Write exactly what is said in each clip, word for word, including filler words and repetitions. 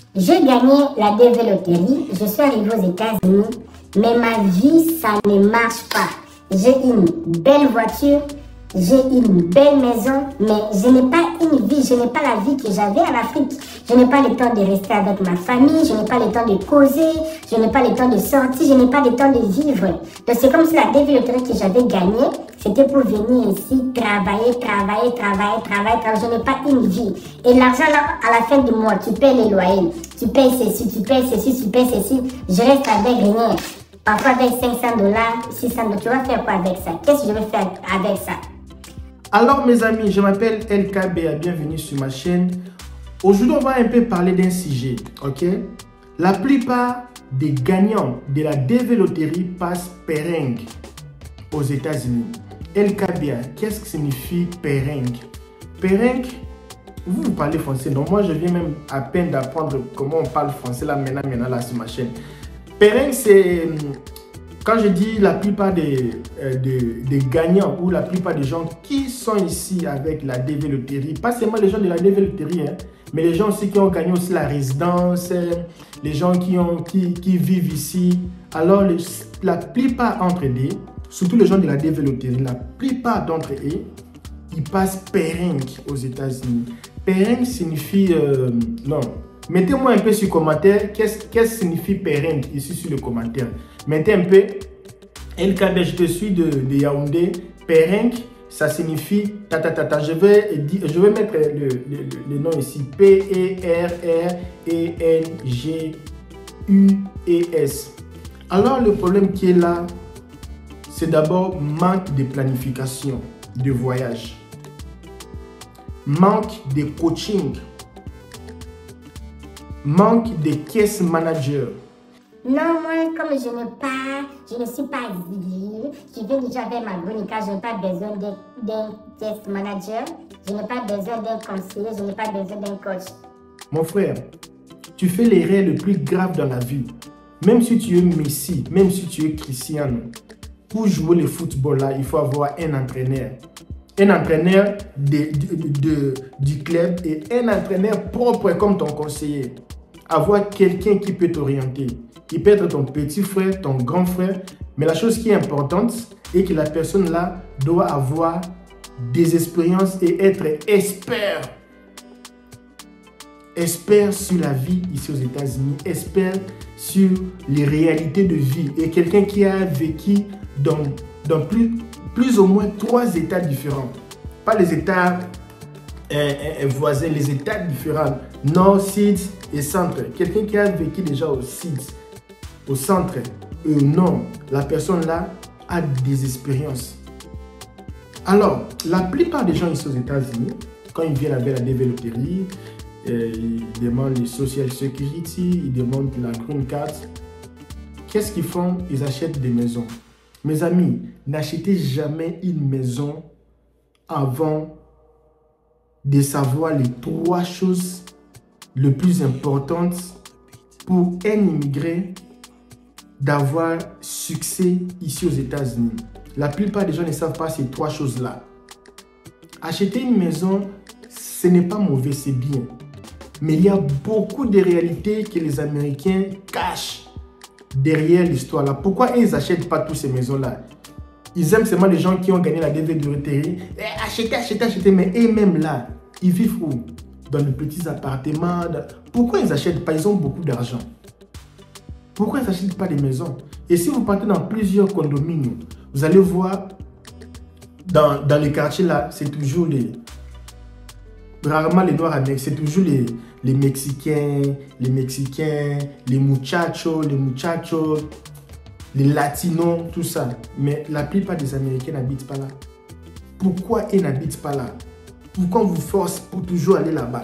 J'ai gagné la D V Loterie, je suis arrivé aux États-Unis, mais ma vie, ça ne marche pas. J'ai une belle voiture, j'ai une belle maison, mais je n'ai pas une vie, je n'ai pas la vie que j'avais en Afrique. Je n'ai pas le temps de rester avec ma famille, je n'ai pas le temps de causer, je n'ai pas le temps de sortir, je n'ai pas le temps de vivre. Donc c'est comme si la D V Loterie que j'avais gagnée, c'était pour venir ici, travailler, travailler, travailler, travailler, travailler. Je n'ai pas une vie. Et l'argent là, à la fin du mois, tu payes les loyers, tu payes ceci, tu payes ceci, tu payes ceci. Je reste avec rien. Parfois avec cinq cents dollars, six cents dollars, tu vas faire quoi avec ça? Qu'est-ce que je vais faire avec ça? Alors mes amis, je m'appelle L K B, bienvenue sur ma chaîne. Aujourd'hui, on va un peu parler d'un sujet, ok? La plupart des gagnants de la D V Loterie passent peringue aux États-Unis. L K B, qu'est-ce que signifie peringue? Peringue, vous, vous parlez français, donc moi je viens même à peine d'apprendre comment on parle français là maintenant, maintenant là sur ma chaîne. Peringue, c'est... Quand je dis la plupart des, euh, des, des gagnants ou la plupart des gens qui sont ici avec la D V Loterie, pas seulement les gens de la D V Loterie, hein, mais les gens aussi qui ont gagné aussi la résidence, les gens qui, ont, qui, qui vivent ici. Alors les, la plupart d'entre eux, surtout les gens de la D V Loterie, la plupart d'entre eux, ils passent peringue aux États-Unis. Peringue signifie... Euh, non. Mettez-moi un peu sur le commentaire, qu'est-ce que signifie peringue ici sur le commentaire. Mettez un peu, L K B, je te suis de, de Yaoundé. Peringue, ça signifie, ta, ta, ta, ta, je, vais, je vais mettre le, le, le nom ici, P E R R E N G U E S. Alors le problème qui est là, c'est d'abord manque de planification de voyage, manque de coaching, manque de case manager. Non, moi, comme je n'ai pas, je ne suis pas exilé, je viens déjà avec ma green card, je n'ai pas besoin d'un test manager, je n'ai pas besoin d'un conseiller, je n'ai pas besoin d'un coach. Mon frère, tu fais l'erreur le plus grave dans la vie. Même si tu es Messi, même si tu es Cristiano, pour jouer le football là, il faut avoir un entraîneur. Un entraîneur de, de, de, du club et un entraîneur propre comme ton conseiller. Avoir quelqu'un qui peut t'orienter. Il peut être ton petit frère, ton grand frère. Mais la chose qui est importante est que la personne là doit avoir des expériences et être expert. Expert sur la vie ici aux États-Unis. Expert sur les réalités de vie. Et quelqu'un qui a vécu dans, dans plus, plus ou moins trois états différents. Pas les états euh, euh, voisins, les états différents. Nord, Sud et Centre. Quelqu'un qui a vécu déjà au Sud, au Centre et au Nord. La personne là a des expériences. Alors, la plupart des gens ici aux États-Unis, quand ils viennent avec la D V Loterie, euh, ils demandent le Social Security, ils demandent la Green Card. Qu'est-ce qu'ils font? Ils achètent des maisons. Mes amis, n'achetez jamais une maison avant de savoir les trois choses les plus importantes pour un immigré d'avoir succès ici aux États-Unis. La plupart des gens ne savent pas ces trois choses-là. Acheter une maison, ce n'est pas mauvais, c'est bien. Mais il y a beaucoup de réalités que les Américains cachent derrière l'histoire là. Pourquoi ils n'achètent pas toutes ces maisons-là? Ils aiment seulement les gens qui ont gagné la D V Loterie. Eh, achetez, achetez, achetez. Mais eux-mêmes là, ils vivent où? Dans de petits appartements. Pourquoi ils n'achètent pas? Ils ont beaucoup d'argent. Pourquoi ils n'achètent pas des maisons? Et si vous partez dans plusieurs condominiums, vous allez voir, dans, dans les quartiers là, c'est toujours les... Rarement les Noirs américains, c'est toujours les, les Mexicains, les Mexicains, les muchachos, les muchachos, les Latinos, tout ça. Mais la plupart des Américains n'habitent pas là. Pourquoi ils n'habitent pas là? Pourquoi on vous force pour toujours aller là-bas?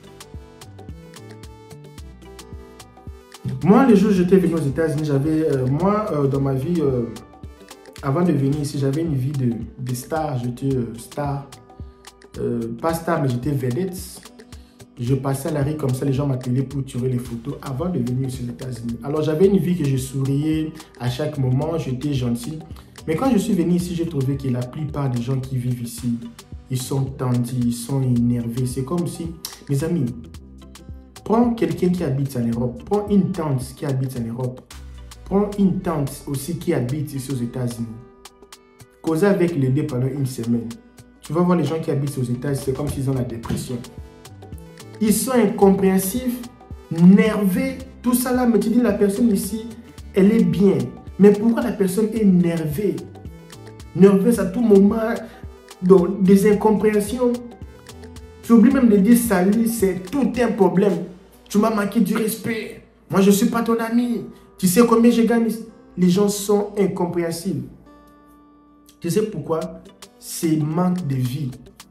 Moi, le jour où j'étais venu aux États-Unis, j'avais, euh, moi, euh, dans ma vie, euh, avant de venir ici, j'avais une vie de, de star. J'étais euh, star. Euh, pas star, mais j'étais vedette. Je passais à la rue comme ça, les gens m'appelaient pour tirer les photos avant de venir aux États-Unis. Alors j'avais une vie que je souriais à chaque moment, j'étais gentil. Mais quand je suis venu ici, j'ai trouvé que la plupart des gens qui vivent ici, ils sont tendus, ils sont énervés. C'est comme si, mes amis, Prends quelqu'un qui habite en Europe. Prends une tante qui habite en Europe. Prends une tante aussi qui habite ici aux États-Unis. Cause avec les deux pendant une semaine. Tu vas voir les gens qui habitent aux États-Unis, c'est comme s'ils ont la dépression. Ils sont incompréhensifs, nerveux, tout ça là. Mais tu dis la personne ici, elle est bien. Mais pourquoi la personne est nerveuse? Nerveuse à tout moment, donc des incompréhensions. Tu oublies même de dire salut, c'est tout un problème. Tu m'as manqué du respect. Moi, je ne suis pas ton ami. Tu sais combien je gagne? Les gens sont incompréhensibles. Tu sais pourquoi? C'est manque de vie.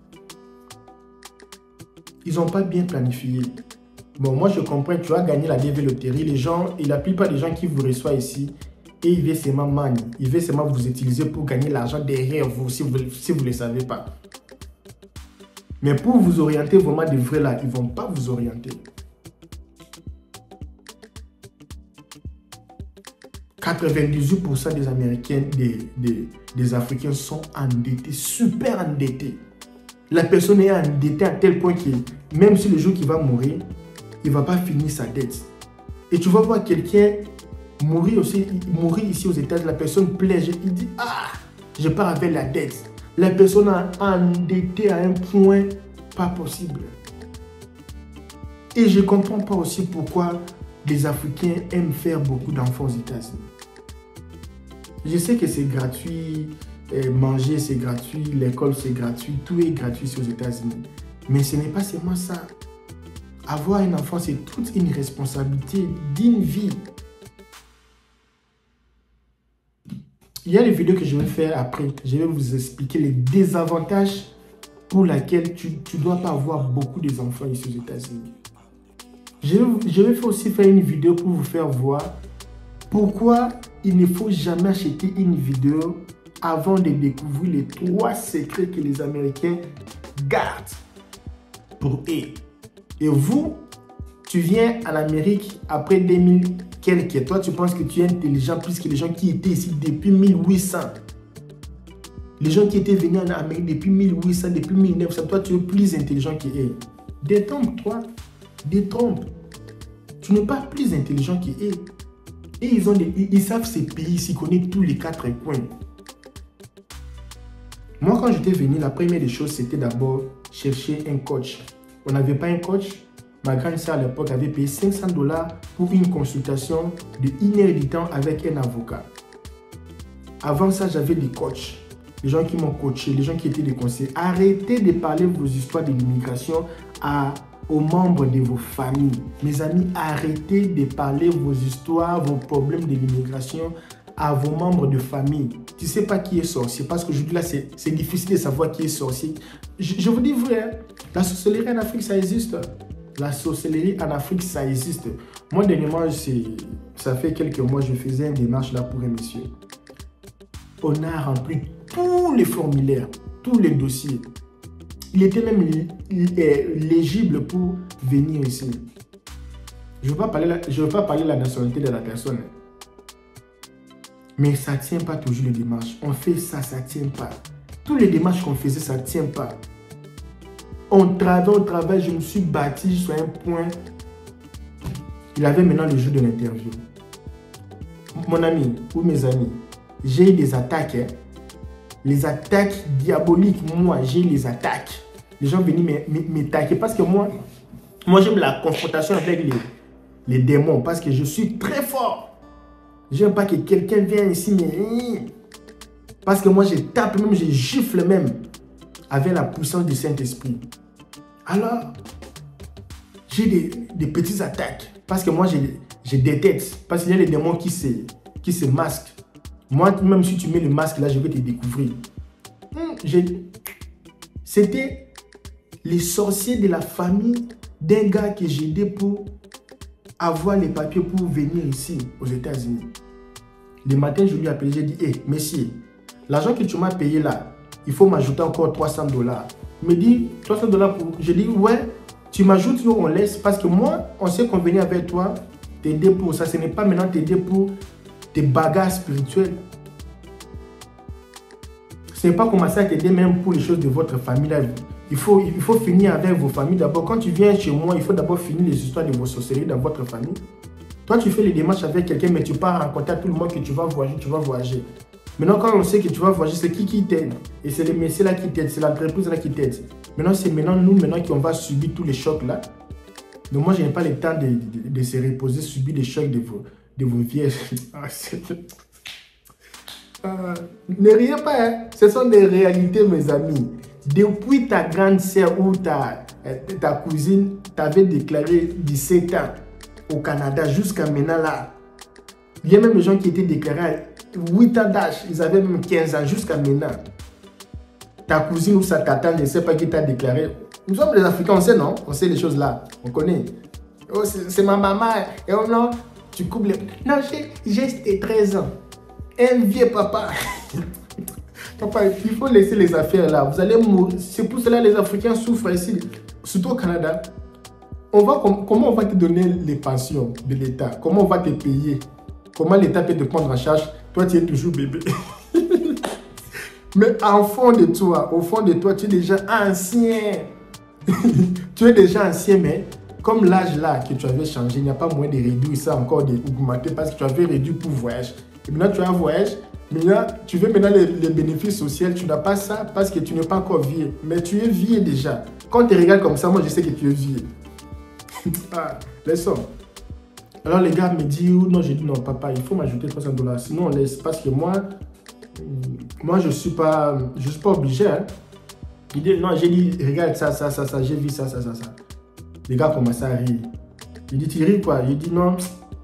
Ils n'ont pas bien planifié. Bon, moi, je comprends, tu as gagné la D V loterie. Les gens, et la plupart des gens qui vous reçoivent ici, et ils veulent seulement manier. Ils veulent seulement vous utiliser pour gagner l'argent derrière vous, si vous ne si vous le savez pas. Mais pour vous orienter vraiment de vrai là, ils ne vont pas vous orienter. quatre-vingt-dix-huit pour cent des Américains, des, des, des Africains sont endettés, super endettés. La personne est endettée à tel point que même si le jour qu'il va mourir, il ne va pas finir sa dette. Et tu vas voir quelqu'un mourir, aussi, mourir ici aux États-Unis, la personne plaît, il dit « Ah, je pars avec la dette ». La personne a endetté à un point pas possible. Et je ne comprends pas aussi pourquoi les Africains aiment faire beaucoup d'enfants aux États-Unis. Je sais que c'est gratuit, euh, manger c'est gratuit, l'école c'est gratuit, tout est gratuit ici aux États-Unis. Mais ce n'est pas seulement ça. Avoir un enfant, c'est toute une responsabilité d'une vie. Il y a les vidéos que je vais faire après. Je vais vous expliquer les désavantages pour lesquels tu ne dois pas avoir beaucoup d'enfants ici aux États-Unis. Je, je vais aussi faire une vidéo pour vous faire voir pourquoi il ne faut jamais acheter une vidéo avant de découvrir les trois secrets que les Américains gardent pour eux. Et vous, tu viens en Amérique après deux mille quelques. Toi, tu penses que tu es intelligent plus que les gens qui étaient ici depuis mille huit cents. Les gens qui étaient venus en Amérique depuis mille huit cents, depuis mille neuf cents, toi, tu es plus intelligent qu'eux. Détrompe-toi. Détrompe. Tu n'es pas plus intelligent qu'eux. Et ils, ont des, ils, ils savent ces pays, ils connaissent tous les quatre coins. Moi, quand j'étais venu, la première des choses, c'était d'abord chercher un coach. On n'avait pas un coach. Ma grande sœur à l'époque avait payé cinq cents dollars pour une consultation de une heure du temps avec un avocat. Avant ça, j'avais des coachs. Les gens qui m'ont coaché, les gens qui étaient des conseillers. Arrêtez de parler vos histoires de l'immigration à... aux membres de vos familles. Mes amis, arrêtez de parler vos histoires, vos problèmes de l'immigration à vos membres de famille. Tu ne sais pas qui est sorcier, parce qu'aujourd'hui, là, c'est difficile de savoir qui est sorcier. Je, je vous dis vrai, la sorcellerie en Afrique, ça existe. La sorcellerie en Afrique, ça existe. Moi, dernièrement, ça fait quelques mois, je faisais une démarche là pour un monsieur. On a rempli tous les formulaires, tous les dossiers. Il était même légible pour venir ici. Je ne veux pas parler la, je veux pas parler de la nationalité de la personne. Mais ça ne tient pas toujours les démarches. On fait ça, ça ne tient pas. Tous les démarches qu'on faisait, ça ne tient pas. On travaille, on travaille, je me suis bâti sur un point. Il avait maintenant le jour de l'interview. Mon ami ou mes amis, j'ai eu des attaques. Hein. Les attaques diaboliques, moi, j'ai eu les attaques. Les gens venaient m'attaquer parce que moi, moi j'aime la confrontation avec les, les démons parce que je suis très fort. J'aime pas que quelqu'un vienne ici, mais parce que moi je tape même, je gifle même avec la puissance du Saint-Esprit. Alors, j'ai des, des petites attaques parce que moi je détecte, parce qu'il y a les démons qui se, qui se masquent. Moi, même si tu mets le masque là, je vais te découvrir. C'était les sorciers de la famille d'un gars que j'ai aidé pour avoir les papiers pour venir ici aux États-Unis. Le matin, je lui ai appelé, j'ai dit, hé, hey, monsieur, l'argent que tu m'as payé là, il faut m'ajouter encore trois cents dollars. Il me dit, trois cents dollars pour... Je dis, ouais, tu m'ajoutes ou on laisse, parce que moi, on sait qu'on venait avec toi, t'aider pour ça. Ce n'est pas maintenant t'aider pour tes bagages spirituels. Ce n'est pas commencer à t'aider même pour les choses de votre famille. Là. Il faut, il faut finir avec vos familles. D'abord, quand tu viens chez moi, il faut d'abord finir les histoires de vos sorcelleries dans votre famille. Toi, tu fais les démarches avec quelqu'un, mais tu pars raconter à tout le monde que tu vas voyager, tu vas voyager. Maintenant, quand on sait que tu vas voyager, c'est qui qui t'aide? Et c'est les messieurs là qui t'aident, c'est l'entreprise là qui t'aide. Maintenant, c'est maintenant nous, maintenant qu'on va subir tous les chocs là. Donc moi, je n'ai pas le temps de, de, de se reposer, subir les chocs de vos, de vos vieilles. Ah, ne riez pas, hein? Ce sont des réalités, mes amis. Depuis ta grande sœur ou ta, ta cousine t'avait déclaré dix-sept ans au Canada jusqu'à maintenant là. Il y a même des gens qui étaient déclarés à huit ans d'âge, ils avaient même quinze ans jusqu'à maintenant. Ta cousine ou sa tata, je ne sais pas qui t'a déclaré. Nous sommes les Africains, on sait non? On sait les choses là, on connaît. Oh, c'est ma maman, et oh non, tu coupes les... Non, j'ai treize ans. Un vieux papa. Papa, il faut laisser les affaires là. Vous allez mourir. C'est pour cela que les Africains souffrent ici, surtout au Canada. On va, comment on va te donner les pensions de l'État? Comment on va te payer? Comment l'État peut te prendre en charge? Toi, tu es toujours bébé. Mais en fond de toi, au fond de toi, tu es déjà ancien. Tu es déjà ancien, mais comme l'âge là que tu avais changé, il n'y a pas moyen de réduire ça encore, d'augmenter parce que tu avais réduit pour voyage. Et maintenant, tu as un voyage. Maintenant, tu veux maintenant les, les bénéfices sociaux, tu n'as pas ça parce que tu n'es pas encore vieux. Mais tu es vieux déjà. Quand tu regardes comme ça, moi je sais que tu es vieux. Ah, laissons. Alors les gars me disent, non, j'ai dit non, papa, il faut m'ajouter trois cents dollars. Sinon on laisse. Parce que moi, moi je ne suis pas, je suis pas obligé. Hein. Il dit, non, j'ai dit, regarde ça, ça, ça, ça, j'ai vu ça, ça, ça, ça. Les gars commencent à rire. Il dit, tu ris quoi? Il dit, non.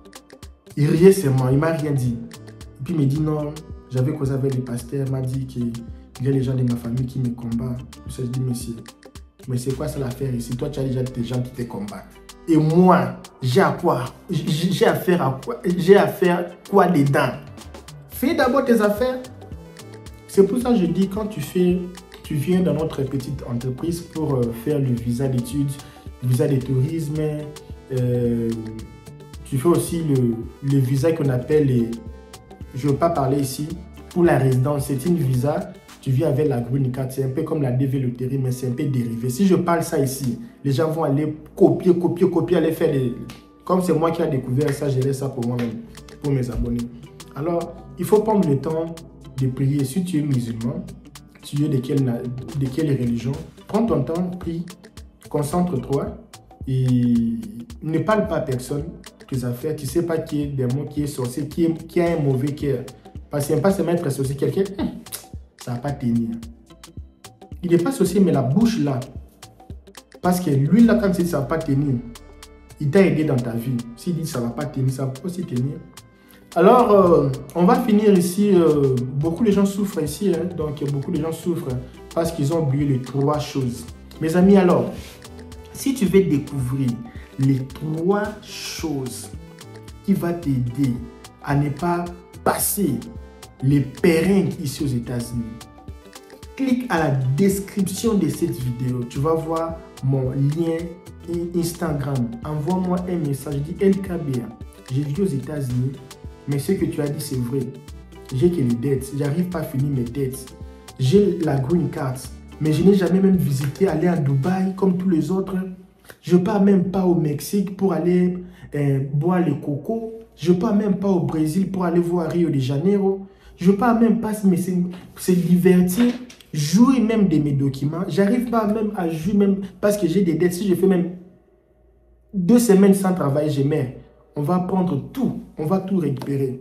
Il riait seulement, il ne m'a rien dit. Et puis il me dit, non. J'avais causé avec le pasteur, il m'a dit qu'il y a les gens de ma famille qui me combattent. Je dis, monsieur, mais c'est quoi ça l'affaire ici? Toi, tu as déjà des gens qui te combattent. Et moi, j'ai à quoi? J'ai à faire à quoi? J'ai à faire quoi dedans? Fais d'abord tes affaires. C'est pour ça que je dis, quand tu fais, tu viens dans notre petite entreprise pour faire le visa d'études, le visa de tourisme, euh, tu fais aussi le, le visa qu'on appelle les... Je ne veux pas parler ici. Pour la résidence, c'est une visa. Tu viens avec la green card. C'est un peu comme la D V loterie, mais c'est un peu dérivé. Si je parle ça ici, les gens vont aller copier, copier, copier, aller faire des... Comme c'est moi qui ai découvert ça, je laisse ça pour moi-même, pour mes abonnés. Alors, il faut prendre le temps de prier. Si tu es musulman, tu es de quelle, de quelle religion, prends ton temps, prie, concentre-toi et ne parle pas à personne. Tes affaires, tu ne sais pas qui est démon, qui est sorcier, qui, est, qui a un mauvais cœur. Parce qu'il n'aime pas se mettre associé quelqu'un, hum, ça ne va pas tenir. Il n'est pas sorcier, mais la bouche là. Parce que lui là, quand il dit ça ne va pas tenir, il t'a aidé dans ta vie. S'il dit ça ne va pas tenir, ça va aussi tenir. Alors, euh, on va finir ici. Euh, beaucoup de gens souffrent ici. Hein, donc, beaucoup de gens souffrent parce qu'ils ont oublié les trois choses. Mes amis, alors, si tu veux découvrir les trois choses qui vont t'aider à ne pas passer les périls ici aux États-Unis, clique à la description de cette vidéo. Tu vas voir mon lien Instagram. Envoie-moi un message. Dis L K B A. J'ai vu aux États-Unis, mais ce que tu as dit, c'est vrai. J'ai que les dettes. J'arrive pas à finir mes dettes. J'ai la green card, mais je n'ai jamais même visité, aller à Dubaï comme tous les autres. Je ne pars même pas au Mexique pour aller euh, boire le coco. Je ne pars même pas au Brésil pour aller voir Rio de Janeiro. Je ne pars même pas mais se divertir, jouer même de mes documents. J'arrive pas même à jouer même parce que j'ai des dettes. Si je fais même deux semaines sans travail, je meurs. On va prendre tout. On va tout récupérer.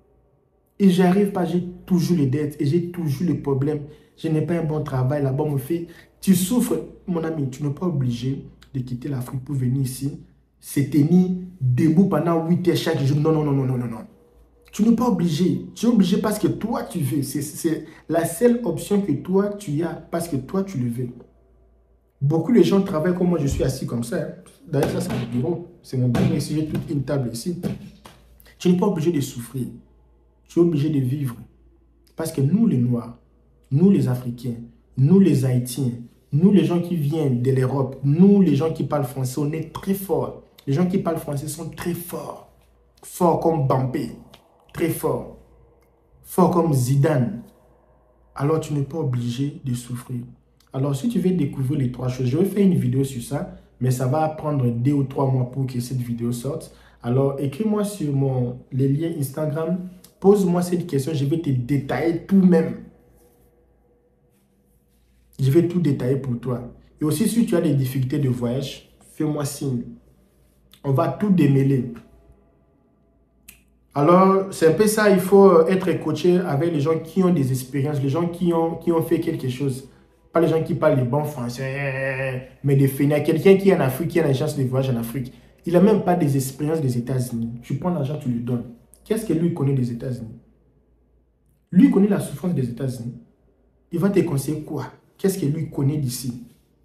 Et j'arrive pas, j'ai toujours les dettes et j'ai toujours les problèmes. Je n'ai pas un bon travail là-bas. On me fait, tu souffres, mon ami, tu n'es pas obligé de quitter l'Afrique pour venir ici, se tenir debout pendant huit heures chaque jour. Non, non, non, non, non, non, non. Tu n'es pas obligé. Tu es obligé parce que toi, tu veux. C'est la seule option que toi, tu as parce que toi, tu le veux. Beaucoup de gens travaillent comme moi, je suis assis comme ça. Hein. D'ailleurs, ça, c'est mon bureau. C'est mon bureau ici. J'ai toute une table ici. Tu n'es pas obligé de souffrir. Tu es obligé de vivre. Parce que nous, les Noirs, nous, les Africains, nous, les Haïtiens, nous, les gens qui viennent de l'Europe, nous, les gens qui parlent français, on est très forts. Les gens qui parlent français sont très forts. Forts comme Bampé. Très forts. Forts comme Zidane. Alors, tu n'es pas obligé de souffrir. Alors, si tu veux découvrir les trois choses, je vais faire une vidéo sur ça, mais ça va prendre deux ou trois mois pour que cette vidéo sorte. Alors, écris-moi sur mon, les liens Instagram, pose-moi cette question, je vais te détailler tout même. Je vais tout détailler pour toi. Et aussi, si tu as des difficultés de voyage, fais-moi signe. On va tout démêler. Alors, c'est un peu ça, il faut être coaché avec les gens qui ont des expériences, les gens qui ont, qui ont fait quelque chose. Pas les gens qui parlent les bons français, mais des fainéants. Quelqu'un qui est en Afrique, qui a l'agence de voyage en Afrique, il n'a même pas des expériences des États-Unis. Tu prends l'argent, tu lui donnes. Qu'est-ce que lui connaît des États-Unis? Lui connaît la souffrance des États-Unis. Il va te conseiller quoi? Qu'est-ce que lui connaît d'ici?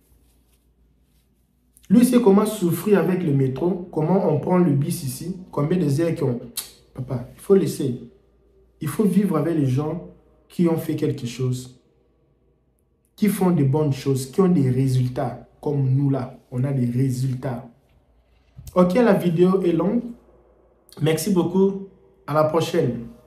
Lui sait comment souffrir avec le métro, comment on prend le bus ici, combien de heures qui ont... Papa, il faut laisser. Il faut vivre avec les gens qui ont fait quelque chose, qui font de bonnes choses, qui ont des résultats, comme nous là, on a des résultats. Ok, la vidéo est longue. Merci beaucoup. À la prochaine.